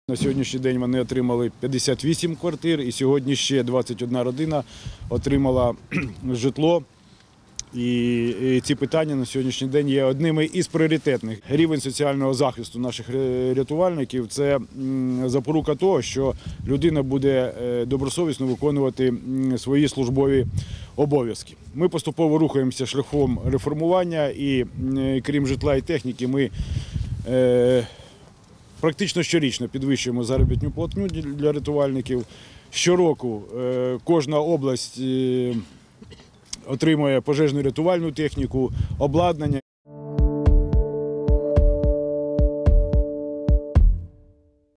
На сьогоднішній день вони отримали 58 квартир і сьогодні ще 21 родина отримала житло. І ці питання на сьогоднішній день є одними із пріоритетних. Рівень соціального захисту наших рятувальників – це запорука того, що людина буде добросовісно виконувати свої службові обов'язки. Ми поступово рухаємося шляхом реформування і крім житла і техніки ми практично щорічно підвищуємо заробітну платню для рятувальників. Щороку кожна область отримує пожежну рятувальну техніку, обладнання.